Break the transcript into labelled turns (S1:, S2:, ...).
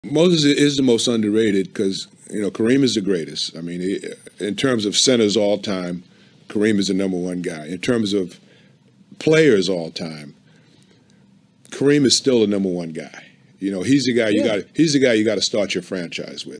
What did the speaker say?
S1: Moses is the most underrated because, Kareem is the greatest. I mean, in terms of centers all time, Kareem is the number one guy. In terms of players all time, Kareem is still the number one guy. He's the guy you got to start your franchise with.